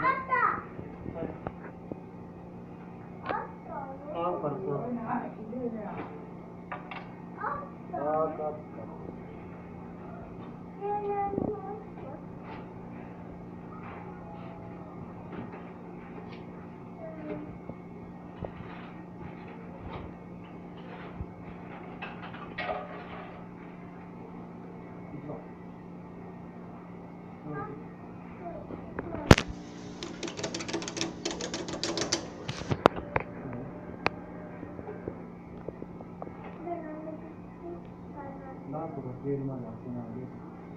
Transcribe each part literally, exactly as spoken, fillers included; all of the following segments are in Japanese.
ランプが消えるまで開けないで。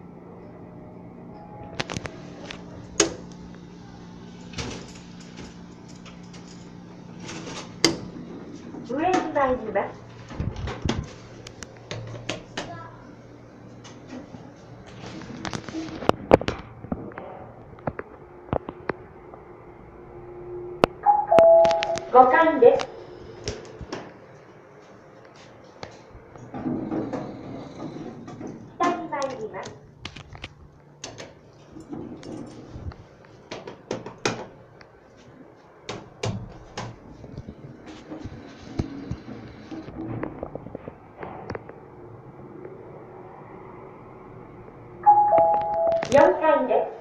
上に参ります。ごかいです。下に参ります。よんかいです。